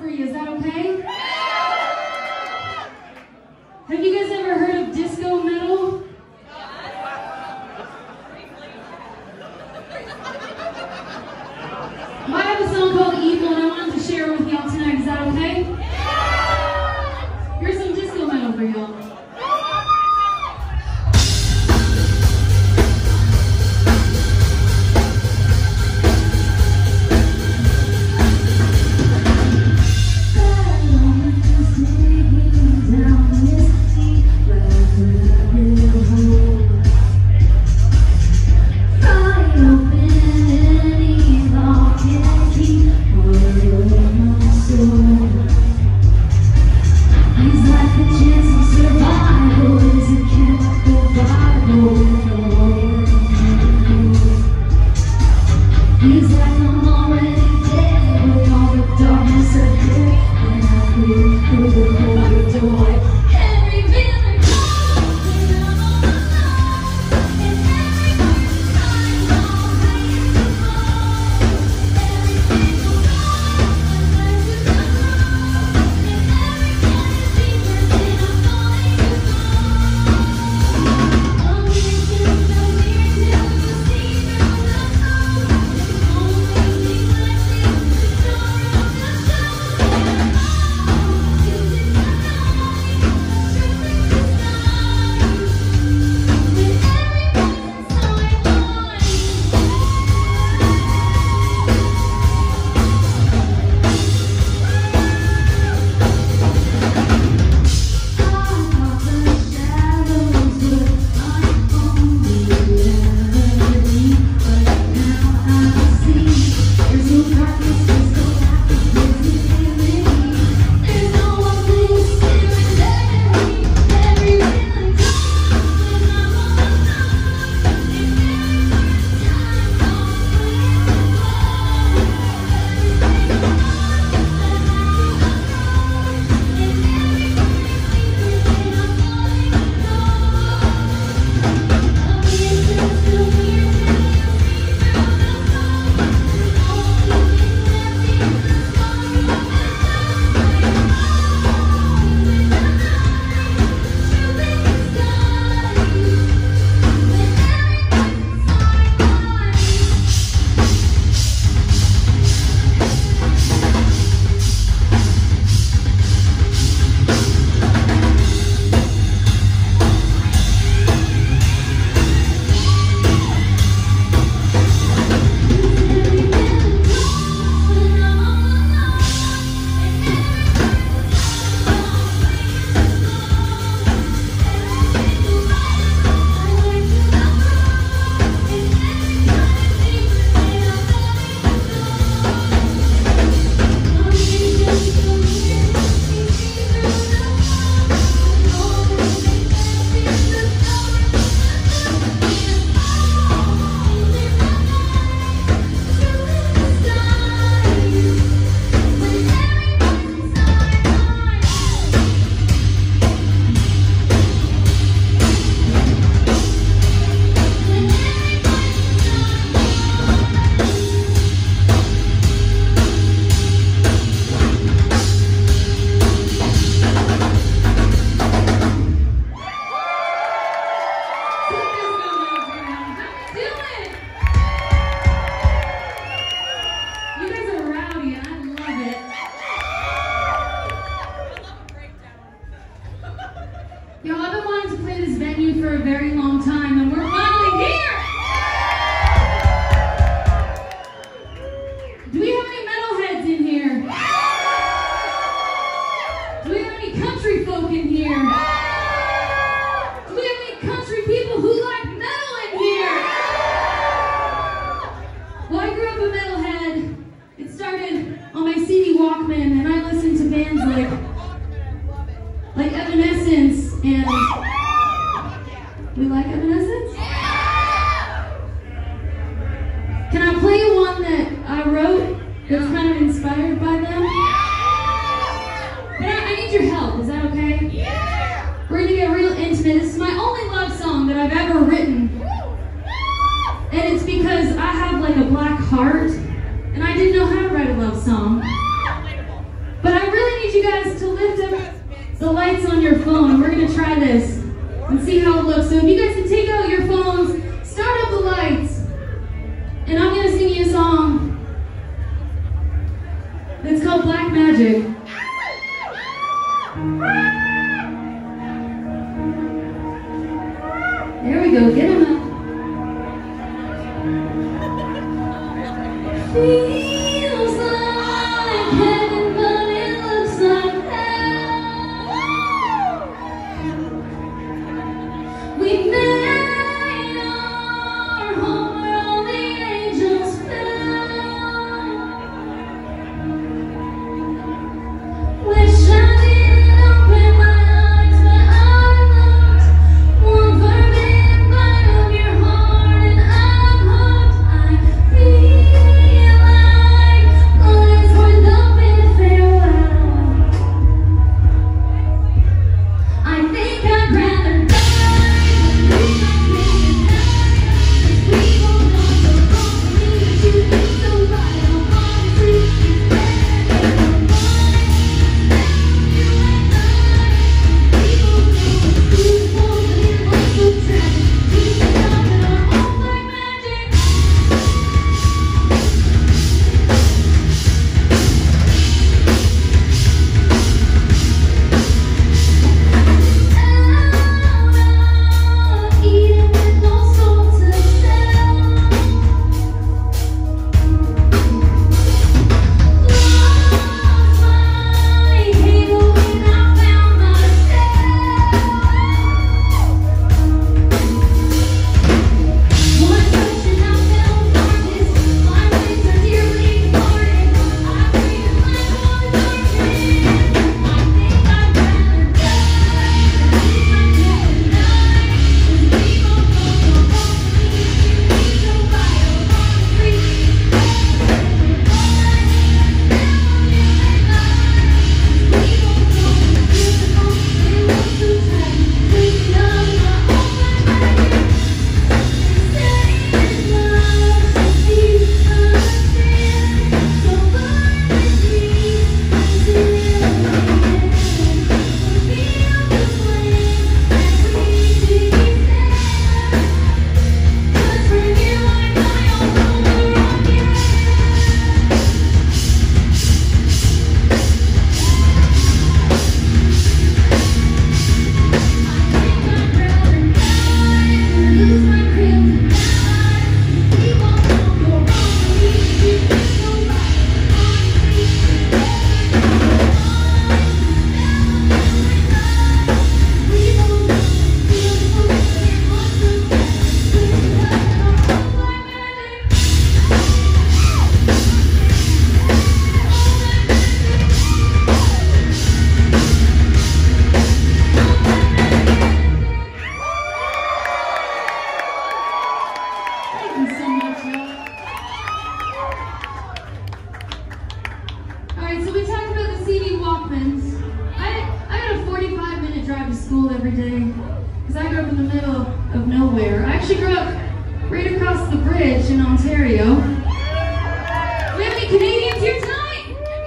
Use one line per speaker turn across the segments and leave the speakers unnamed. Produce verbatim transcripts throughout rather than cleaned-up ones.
for you. Is that okay? Have you guys ever heard of disco metal? Well, I have a song called Evil, and I wanted to share it with y'all tonight. Is that okay? Here's some disco metal for y'all. For a very long time, and we're finally here! Do we have any metalheads in here? Do we have any country folk in here? Do we have any country people who like metal in here? Well, I grew up a metalhead. It started on my C D Walkman, and I listened to bands like, like Evanescence and... We like Evanescence? Yeah! Can I play you one that I wrote that's kind of inspired by them? Yeah! But I, I need your help, is that okay? Yeah! We're going to get real intimate. This is my only love song that I've ever written. And it's because I have like a black heart, and I didn't know how to write a love song. But I It's the lights on your phone, and we're gonna try this and see how it looks. So if you guys can take out your phones, start up the lights, and I'm gonna sing you a song that's called Black Magic. There we go, get him up. Feels like heaven, but it looks like hell. We made our home where all the angels fell. Wish I didn't open my eyes, but I looked. One forbidden bite of your heart, and I'm hooked. I feel like life's worth a bit farewell. I think I'd rather die than lose my faith in life. 'Cause we both know so wrong for me, but you feel so right. I'm honestly, it's better than the life. You and I, we both know it's beautiful, but it looks so tragic. We should up in our own black magic. Out of Eden with no soul to sell. Lost my halo when I found myself. One touch and I felt darkness. My wings are dearly departed. I breathe like all darkness. I think I'd rather die than lose my faith in life. 'Cause we both know so wrong for me, but you feel so right. I'm honestly, it's better than the life. Down you and I, 'cause we both know it's beautiful, but it looks so tragic. We should up in our own black magic. Say it's love to see us sin, so burn with me until the end. Feel the flame as we descend. 'Cause for you I die all over again. I think I'd rather die than lose my kryptonite. 'Cause we both know you're wrong for me, but you feel so right. Honestly, it's better than the life. We both know it's beautiful, but it looks so tragic. We should up in our own black magic. Thank you so much, y'all. All right, so we talked about the C D Walkmans. I I got a forty-five minute drive to school every day because I grew up in the middle of nowhere. I actually grew up right across the bridge in Ontario. Do we have any Canadians here tonight?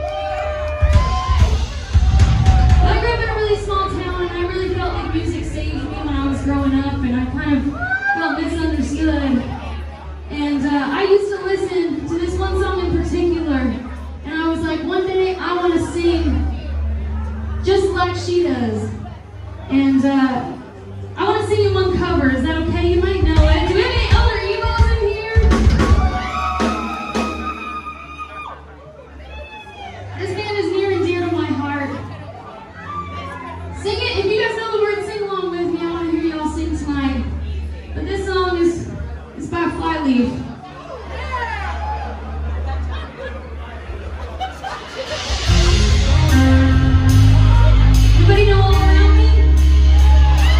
Well, I grew up in a really small town, and I really felt like music saved me when I was growing up, and I kind of felt misunderstood. And uh, I used to listen to this one song in particular, and I was like, one day I want to sing just like she does. And uh, I want to sing you one cover. Is that okay? You might know it. Do we have any other emos in here? This band is near and dear to my heart. Sing it. If you guys know the words, sing along with me. I want to hear y'all sing tonight. But this song is, is by Flyleaf. Everybody know All Around Me?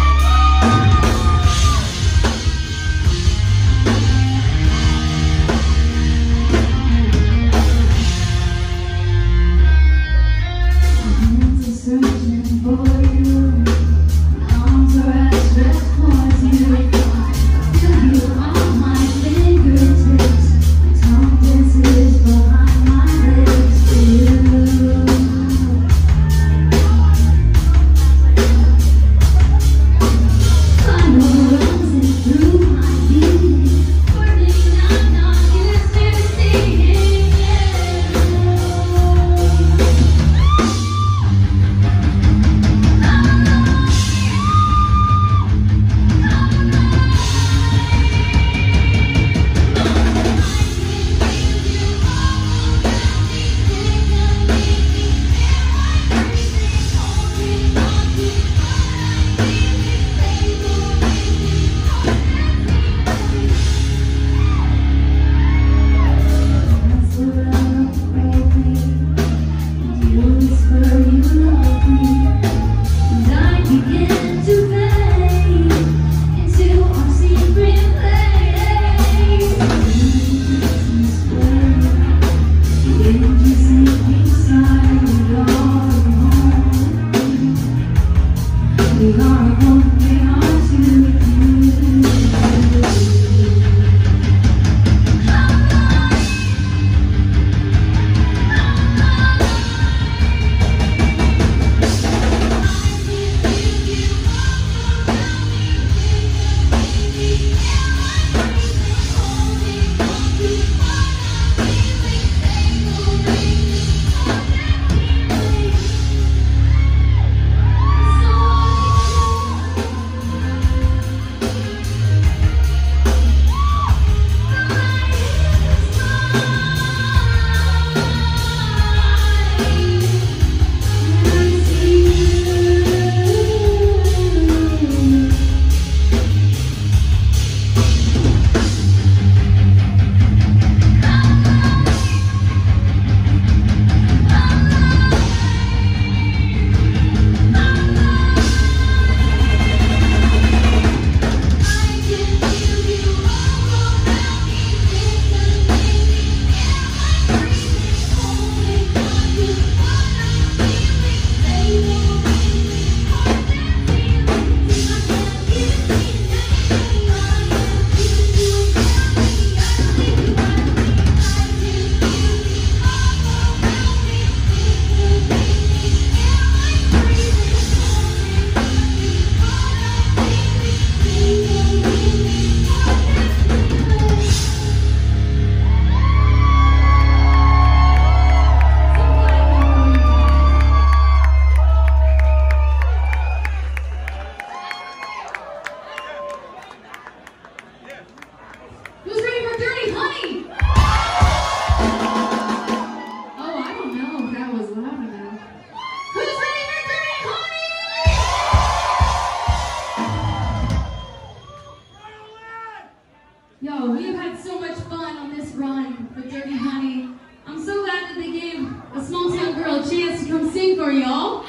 for y'all.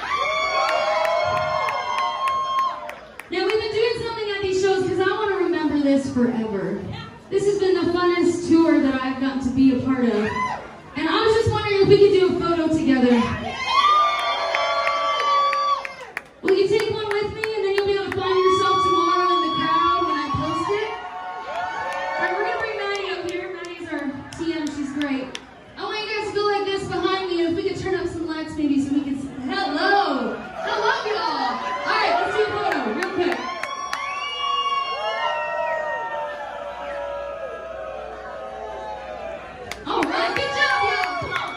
Now, we've been doing something at these shows because I want to remember this forever. This has been the funnest tour that I've gotten to be a part of. And I was just wondering if we could do a photo together. Will you take one with me, and then you'll be able to find yourself tomorrow in the crowd when I post it? All right, we're going to bring Maddie up here. Maddie's our T M. She's great. I want you guys to go like this behind me, and if we could turn up some lights maybe so we can... Hello! Hello, y'all! All right, let's do a photo real quick. All right, good job, y'all. Come on.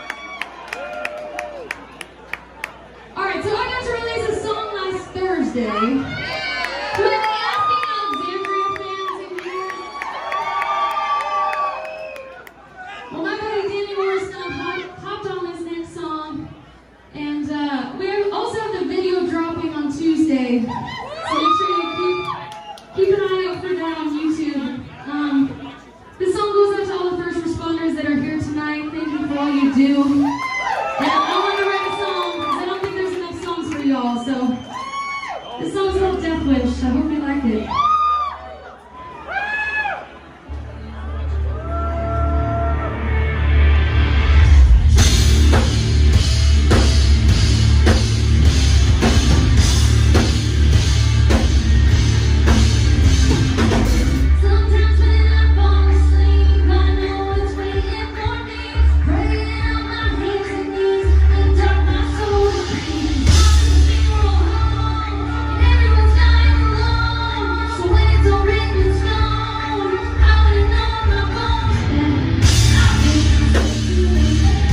All right, so I got to release a song last Thursday. Do we have any asking Alexandria fans in here? Well, my buddy Danny Morris uh, hopped on this next song, and uh, we also have the video dropping on Tuesday, so make sure you keep, keep an eye out for that on YouTube. Um, this song goes out to all the first responders that are here tonight. Thank you for all you do. And I wanted to write a song because I don't think there's enough songs for y'all, so this song's called Death Wish. I hope you like it. Sometimes when I fall asleep, I know it's waiting for me. Praying on my hands and knees, lift up my soul to peace. I'm in the funeral home, and everyone's dying alone. So when it's all written in stone, I wanna know my bones. And I've been so through the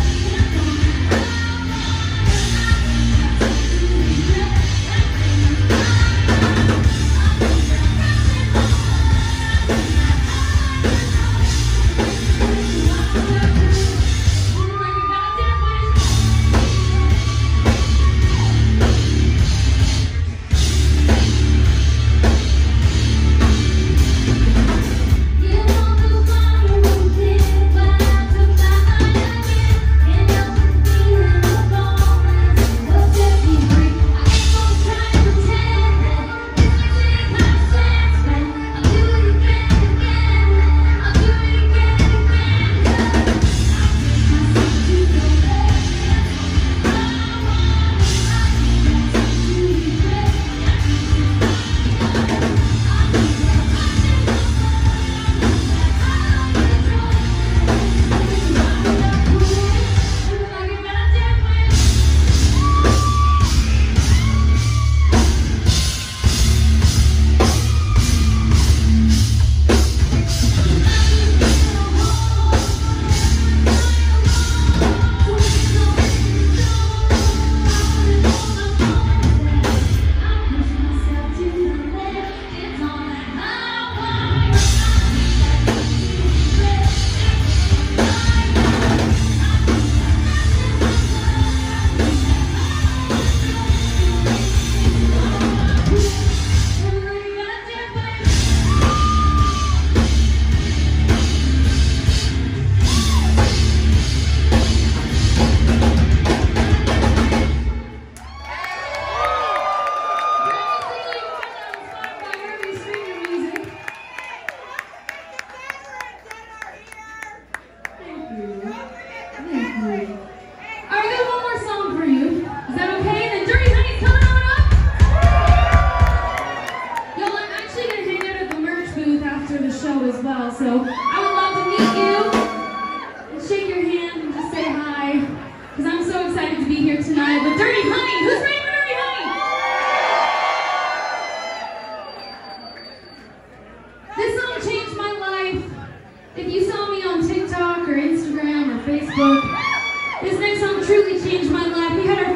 as well, so I would love to meet you and shake your hand and just say hi, because I'm so excited to be here tonight with Dirty Honey. Who's ready for Dirty Honey? This song changed my life. If you saw me on TikTok or Instagram or Facebook, this next song truly changed my life. We had our